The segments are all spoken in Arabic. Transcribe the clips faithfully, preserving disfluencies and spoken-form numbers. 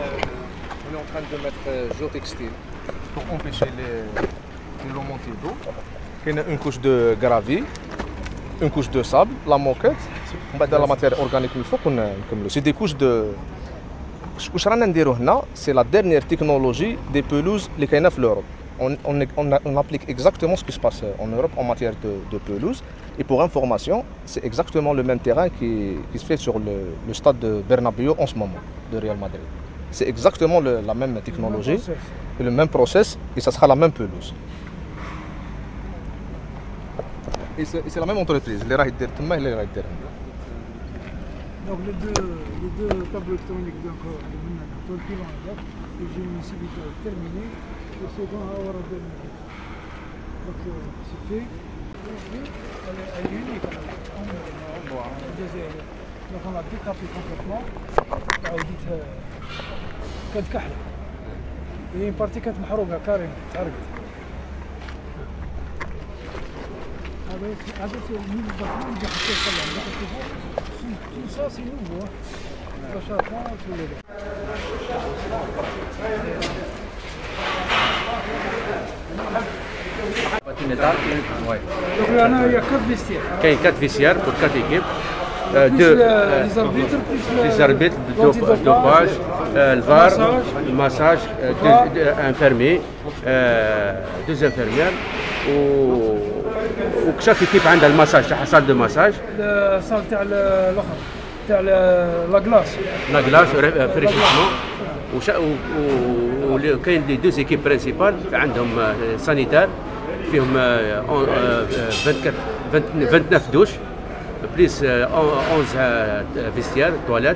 on est en train de mettre géotextile pour empêcher les, les remontées d'eau. Il y a une couche de gravier, une couche de sable, la moquette, la matière organique il faut qu'on c'est des couches de. C'est la dernière technologie des pelouses qui sont en Europe. On, on, on, on applique exactement ce qui se passe en Europe en matière de, de pelouse. Et pour information, c'est exactement le même terrain qui, qui se fait sur le, le stade de Bernabéu en ce moment, de Real Madrid. C'est exactement le, la même technologie, le même process, et ça sera la même pelouse. Et c'est la même entreprise, les Rahider Tma et les Rahider. Donc les deux, les deux tableaux électroniques donc le bilan le génie civil terminé, le second à avoir terminé. Donc c'est fait. Elle est unique donc on a décapé complètement. عاودت كانت كحله. هي une partie كانت محروقه كارين تعرقت. هذا هذا من البطل اللي حطيت طلع اللي حطيته tout ça c'est nouveau la chapon tout le donc là il y a quatre vestiaires كاين quatre vestiaires pour quatre équipes deux les arbitres dopage le V A R le massage deux infirmiers deux infirmières وكشاف كيف عندها المساج تاعها صال دو مساج الصال تاع الاخر تاع لا كلاس لا كلاس فريشمون وكاين لي دوز ايكيب برينسيبال عندهم سانيتار فيهم أربعة وعشرين دوش بليس أحد عشر فيستيار تواليت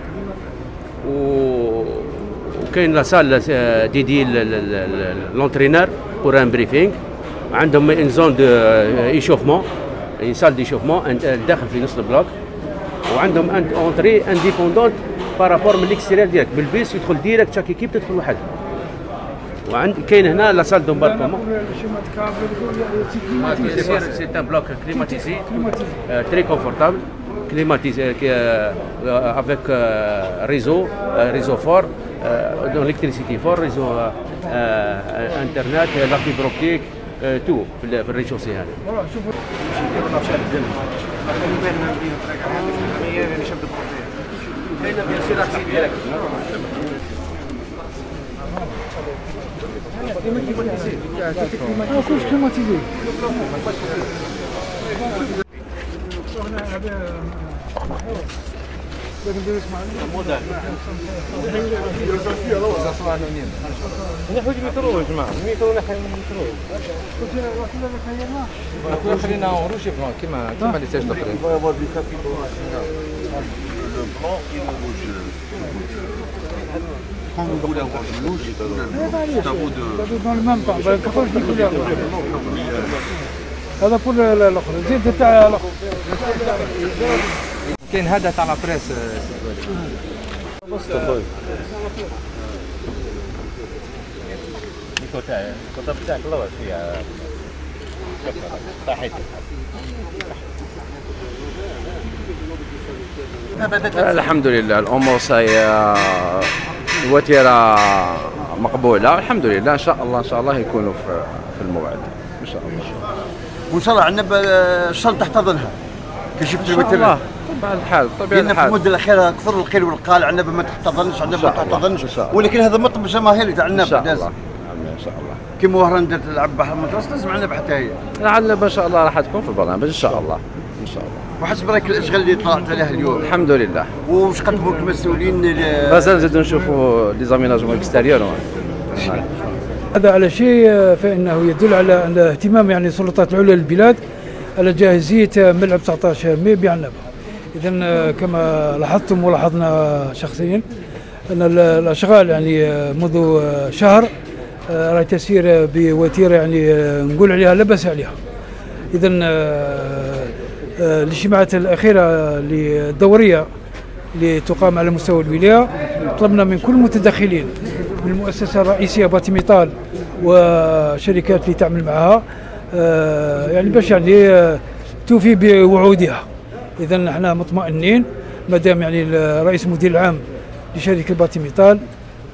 وكاين لا سال ديدي لونترينور بور ان بريفينغ عندهم ان زون دو ايشوفمون ان سال ديشوفمون داخل في نص البلوك وعندهم ان اونتري انديبوندونت بارابور من الاكستيريور ديالك بالبيس يدخل ديريكت شاك ايكيب تدخل وحدها وعند كاين هنا لا سال دومباركومون سي ان بلوك كليماتيزي تري كونفورتابل كليماتيزي افيك ريزو ريزو فور دون الكتريسيتي فور ريزو انترنت لا فيبر اوبتيك تو في الريشوسي هذا. شوفوا نحوج مترو يا جماعه مترو نحن مترو كنا خلينا روشي بلان كيما كيما لي ساج الاخرين Quand vous voulez avoir une louche, c'est à vous de... dans le même temps, هذا كل الاخر زيد تاع الاخر كاين هذا تاع لا بريس الكتب تاعك لغت فيها طاحت الحمد لله الامور ساي الوتيره مقبوله الحمد لله ان شاء الله ان شاء الله يكونوا في الموعد ان شاء الله وان شاء الله عنب الشنطه تحتضنها كي شفت الوتيره طبيعه الحال طبيعه الحال في المده الاخيره كثر القيل والقال عنب ما تحتضنش عنب ما تحتضنش ولكن هذا مطلب جماهيري تاع عنب ان شاء الله ان شاء الله كيما وهران درت تلعب بحر المتوسط لازم عنب حتى هي العنب ان شاء الله راح تكون في البرنامج ان شاء الله ان شاء الله وحسب رايك الاشغال اللي طلعت عليها اليوم الحمد لله واش قدموا لك المسؤولين مازال نزيدوا نشوفوا لي زاميناجمون اكستيريور هذا على شيء فانه يدل على اهتمام يعني السلطات العليا للبلاد على جاهزيه ملعب تسعة عشر ماي بعنبه. اذا كما لاحظتم ولاحظنا شخصيا ان الاشغال يعني منذ شهر راهي تسير بوتيره يعني نقول عليها لا باس عليها. اذا الاجتماعات الاخيره الدوريه اللي تقام على مستوى الولايه طلبنا من كل المتدخلين من المؤسسه الرئيسيه باتيميطال وشركات اللي تعمل معها يعني باش يعني توفي بوعودها. اذا نحن مطمئنين مادام يعني الرئيس المدير العام لشركه باتيميطال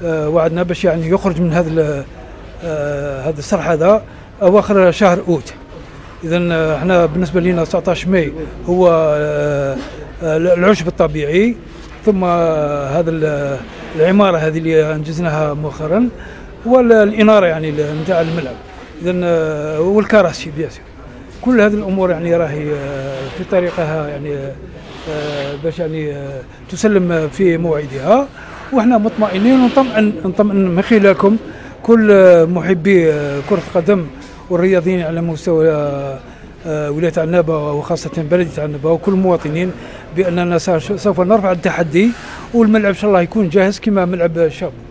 وعدنا باش يعني يخرج من هذا هذا الصرح هذا اواخر شهر اوت. اذا احنا بالنسبه لنا تسعطاش ماي هو العشب الطبيعي، ثم هذا العماره هذه اللي انجزناها مؤخرا، والاناره يعني نتاع الملعب، اذا والكراسي بياسر. كل هذه الامور يعني راهي في طريقها يعني باش يعني تسلم في موعدها، واحنا مطمئنين ونطمئن نطمئن من خلالكم كل محبي كرة القدم والرياضيين على مستوى ولاية عنابة وخاصة بلدية عنابة وكل المواطنين بأننا سوف نرفع التحدي، والملعب إن شاء الله يكون جاهز كما ملعب الشاب.